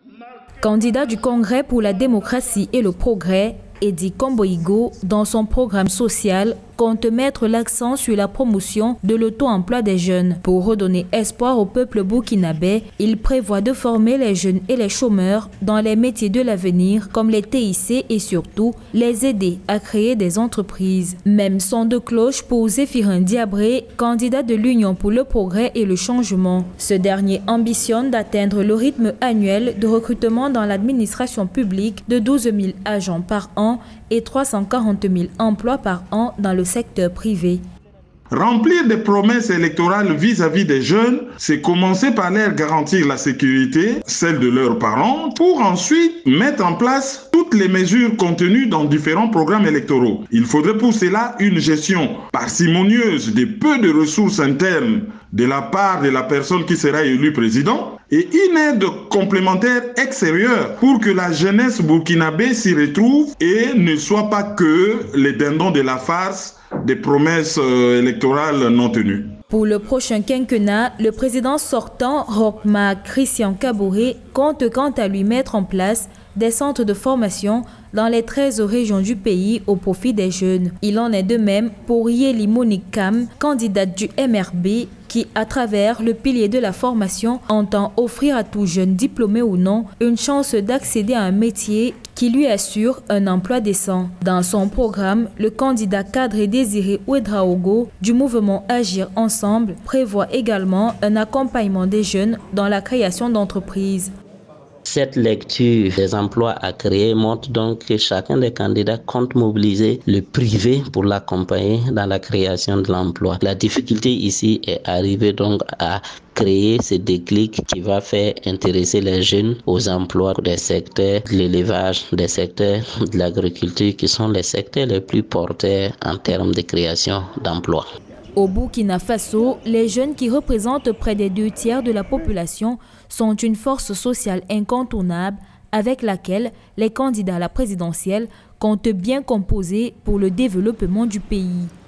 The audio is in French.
Candidat du Congrès pour la démocratie et le progrès, Eddy Komboigo, dans son programme social, compte mettre l'accent sur la promotion de l'auto-emploi des jeunes. Pour redonner espoir au peuple burkinabé, il prévoit de former les jeunes et les chômeurs dans les métiers de l'avenir comme les TIC et surtout les aider à créer des entreprises. Même son de cloche pour Zéphirin Diabré, candidat de l'Union pour le progrès et le changement. Ce dernier ambitionne d'atteindre le rythme annuel de recrutement dans l'administration publique de 12 000 agents par an et 340 000 emplois par an dans le secteur privé. Remplir des promesses électorales vis-à-vis des jeunes, c'est commencer par leur garantir la sécurité, celle de leurs parents, pour ensuite mettre en place toutes les mesures contenues dans différents programmes électoraux. Il faudrait pour cela une gestion parcimonieuse des peu de ressources internes de la part de la personne qui sera élue président et une aide complémentaire extérieure pour que la jeunesse burkinabé s'y retrouve et ne soit pas que les dindons de la farce des promesses électorales non tenues. Pour le prochain quinquennat, le président sortant, Rochma Christian Kaboré, compte quant à lui mettre en place des centres de formation dans les 13 régions du pays au profit des jeunes. Il en est de même pour Yeli Monique Kam, candidate du MRB, qui, à travers le pilier de la formation, entend offrir à tout jeune, diplômé ou non, une chance d'accéder à un métier qui lui assure un emploi décent. Dans son programme, le candidat cadre et Désiré Ouedraogo du mouvement Agir Ensemble prévoit également un accompagnement des jeunes dans la création d'entreprises. Cette lecture des emplois à créer montre donc que chacun des candidats compte mobiliser le privé pour l'accompagner dans la création de l'emploi. La difficulté ici est arriver donc à créer ce déclic qui va faire intéresser les jeunes aux emplois des secteurs de l'élevage, des secteurs de l'agriculture qui sont les secteurs les plus porteurs en termes de création d'emplois. Au Burkina Faso, les jeunes qui représentent près des 2/3 de la population sont une force sociale incontournable avec laquelle les candidats à la présidentielle comptent bien composer pour le développement du pays.